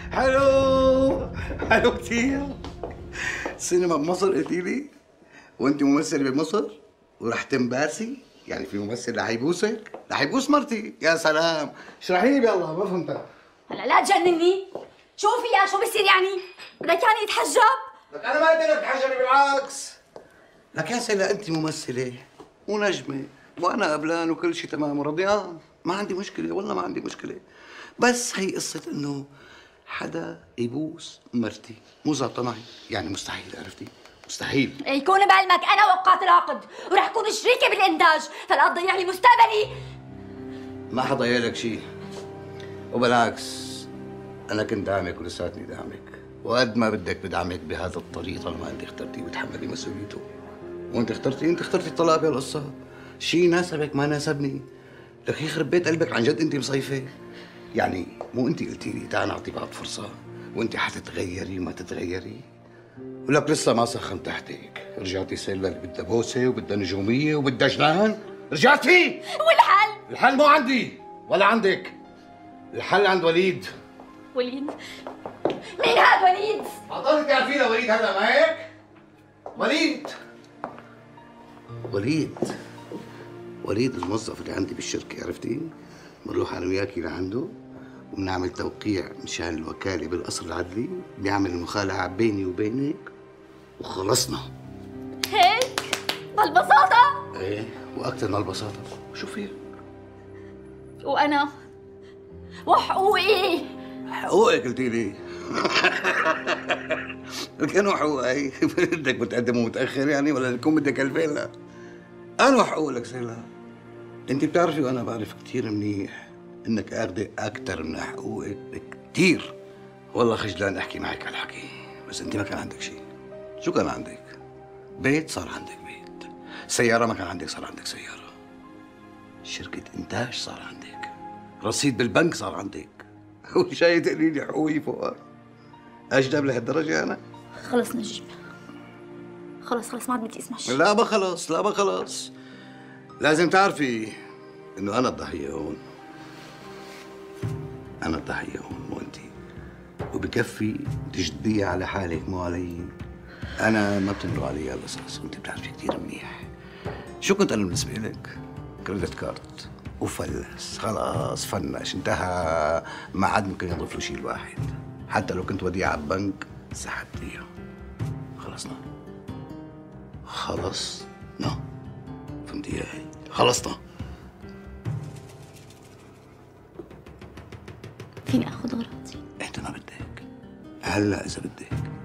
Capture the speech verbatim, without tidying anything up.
حلو حلو كثير. سينما بمصر قلتي لي؟ وانت ممثله بمصر ورح تنباسي؟ يعني في ممثل رح يبوسك؟ رح يبوس مرتي. يا سلام، اشرحي لي يلا، ما فهمتها. هلا لا تجنني. شو فيها؟ شو بصير يعني؟ بدك يعني يتحجب؟ لك انا ما قلت لك تحجبي، بالعكس. لك يا سيلا انت ممثله ونجمه وانا قبلان وكل شيء تمام ورضيان، ما عندي مشكله، والله ما عندي مشكله. بس هي قصه انه حدا يبوس مرتي مو ظابطه معي، يعني مستحيل، عرفتي؟ مستحيل. يكون بعلمك انا وقعت العقد ورح اكون شريكه بالانتاج، فلا تضيع لي مستقبلي. ما حضيع لك شيء، وبالعكس انا كنت داعمك ولساتني داعمك، وقد ما بدك بدعمك بهذا الطريق طالما انت اخترتي وتحملي مسؤوليته. وانت اخترتي انت اخترتي الطلاق بهالقصه، شيء ناسبك ما ناسبني. لك يخرب بيت قلبك، عن جد انت مصيفه. يعني مو انت قلتي لي تعال نعطي بعض فرصه وانت حتتغيري وما تتغيري؟ ولك لسه ما سخن تحتك، رجعتي سيلا اللي بدها بوسه وبدها نجوميه وبدها جنان، رجعتي. والحل؟ الحل مو عندي ولا عندك، الحل عند وليد. وليد؟ مين هاد وليد؟ عطاري تعرفينه وليد هلا، ما هيك؟ وليد وليد وليد الموظف اللي عندي بالشركة، عرفتي؟ بنروح أنا وياكي لعنده وبنعمل توقيع مشان الوكالة بالقصر العدلي، بيعمل المخالعة بيني وبينك وخلصنا. هيك؟ بهالبساطة؟ ايه، وأكثر من البساطة. شو في؟ وأنا؟ وحقوقي؟ حقوقك قلتي لي. كانوا حقوقي. بدك بتقدموا متأخر يعني ولا لكم بدك ألفين؟ لا أنا حقوقك سيلا. أنت بتعرفي وأنا بعرف كثير منيح إنك آخذة أكثر من حقوقك بكثير. والله خجلان أحكي معك هالحكي، بس أنت ما كان عندك شيء. شو كان عندك؟ بيت صار عندك بيت، سيارة ما كان عندك صار عندك سيارة، شركة إنتاج صار عندك، رصيد بالبنك صار عندك. وجاي تقولي لي حقوقي فوق؟ أجدب لهالدرجة أنا؟ خلص نجيب، خلص خلص ما عاد بدي اسمع شيء. لا ما خلص، لا ما خلص. لازم تعرفي إنه أنا الضحية هون. أنا الضحية هون مو أنتِ، وبكفي تجديها على حالك مو علي. أنا ما بتمرق علي هالقصص وأنت بتعرفي كثير منيح. شو كنت أنا بالنسبة لك؟ كريدت كارت وفلس، خلاص فنش، انتهى، ما عاد ممكن يضيف له شيء الواحد. حتى لو كنت وديعة على البنك سحبتيها. خلصنا خلصنا، فهمتي يا هي؟ خلصنا. فيني اخذ غراضي؟ انت ما بدك، هلا اذا بدك.